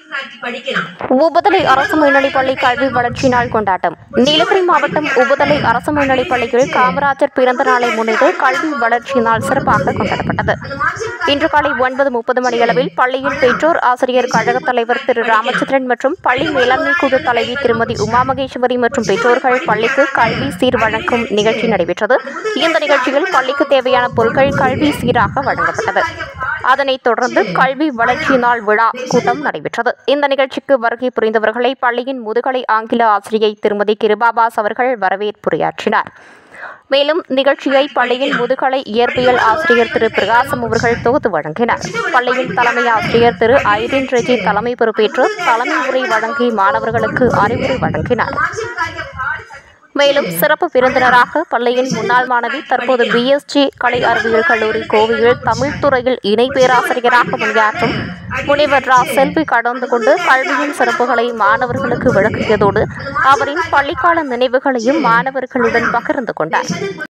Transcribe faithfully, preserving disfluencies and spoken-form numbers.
உபதலை அரசு மேல்நிலைப்பள்ளி கல்வி வளர்ச்சி நாள் கொண்டாட்டம். நீலகிரி மாவட்டம் உபதலை அரசு மேல்நிலைப்பள்ளியில் காமராஜர் பிறந்த நாளை முன்னிட்டு கல்வி வளர்ச்சி நாள் சிறப்பாக கொண்டாடப்பட்டது. இன்று காலை ஒன்பது முப்பது மணியளவில் பள்ளியில் பெற்றோர் ஆசிரியர் கழக தலைவர் திரு ராமச்சந்திரன் மற்றும் பள்ளி மேலாண்மை குழு தலைவி திருமதி உமா மகேஸ்வரி மற்றும் பெற்றோர்கள் பள்ளிக்கு கல்வி சீர் வழங்கும் நிகழ்ச்சி நடைபெற்றது. இந்த நிகழ்ச்சியில் பள்ளிக்கு தேவையான பொருட்கள் கல்வி சீராக வழங்கப்பட்டது. அதனைத் தொடர்ந்து கல்வி வளர்ச்சி நாள் விழா கூட்டம் நடைபெற்றது. இந்த நிகழ்ச்சிக்கு வருகை புரிந்தவர்களை பள்ளியின் முதுகலை ஆங்கில ஆசிரியை திருமதி கிருபாபாஸ் அவர்கள் வரவேற்புரையாற்றினார். மேலும் நிகழ்ச்சியை பள்ளியின் முதுகலை இயற்பியல் ஆசிரியர் திரு பிரகாசம் அவர்கள் தொகுத்து வழங்கினார். பள்ளியின் தலைமை ஆசிரியர் திரு ஐரின் ரெஜி தலைமை பொறுப்பேற்று தலைமை உரை வழங்கி மாணவர்களுக்கு அறிவுரை வழங்கினார். மேலும் சிறப்பு விருந்தினராக பள்ளியின் முன்னாள் மாணவி தற்போது பி எஸ் ஜி கலை அறிவியல் கல்லூரி கோவையில் தமிழ் துறையில் இணை பேராசிரியராக பணியாற்றும் முனைவர் ரா செல்வி கலந்து கொண்டு கல்வியின் சிறப்புகளை மாணவர்களுக்கு விளக்கியதோடு அவரின் பள்ளிக்கால நினைவுகளையும் மாணவர்களுடன் பகிர்ந்து கொண்டார்.